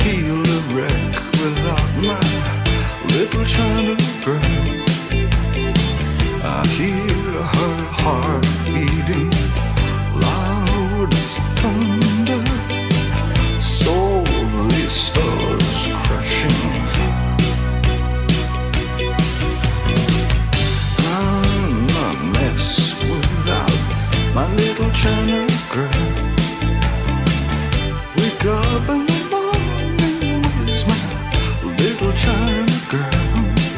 feel a wreck without my little China girl. I hear her heart beating loud as thunder, slowly stars crashing. I'm a mess without my little China girl. Wake up in the morning, where's my little China girl?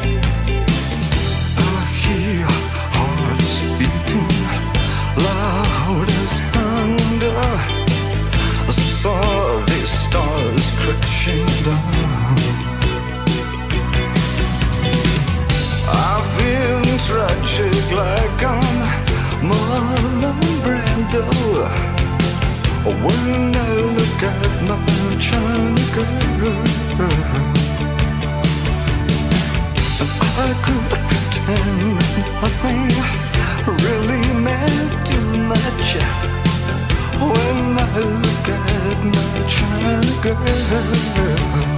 I hear hearts beating loud as thunder. I saw these stars crashing down. I feel tragic like I'm Marlon Brando when I look at my China girl. I could pretend nothing really meant too much when I look at my China girl.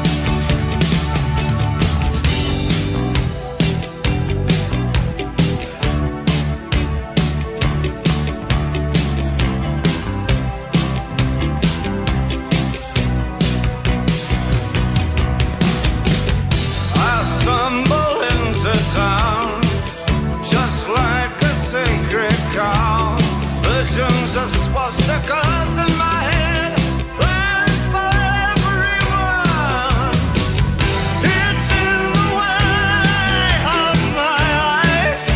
Stumble into town just like a sacred cow. Visions of swastikas in my head, plans for everyone. It's in the way of my eyes.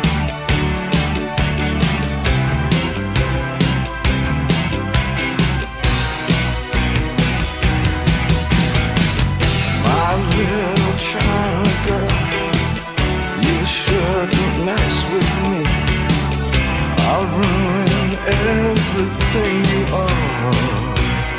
My little China girl, you shouldn't mess with me. I'll ruin everything you are.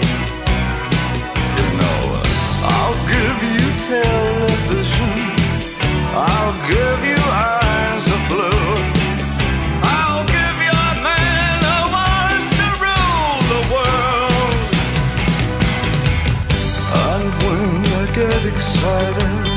You know, I'll give you television, I'll give you eyes of blue, I'll give you a man who wants to rule the world. And when I get excited,